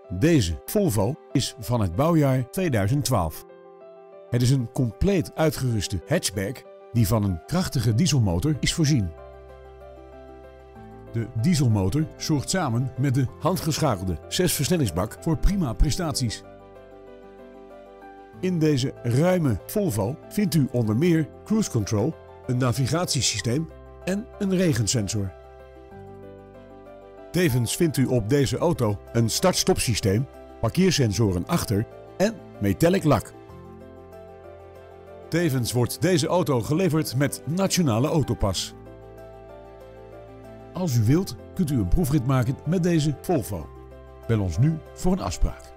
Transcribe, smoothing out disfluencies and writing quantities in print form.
Deze Volvo is van het bouwjaar 2012. Het is een compleet uitgeruste hatchback die van een krachtige dieselmotor is voorzien. De dieselmotor zorgt samen met de handgeschakelde 6-versnellingsbak voor prima prestaties. In deze ruime Volvo vindt u onder meer cruise control, een navigatiesysteem en een regensensor. Tevens vindt u op deze auto een start-stop systeem, parkeersensoren achter en metallic lak. Tevens wordt deze auto geleverd met Nationale Autopas. Als u wilt, kunt u een proefrit maken met deze Volvo. Bel ons nu voor een afspraak.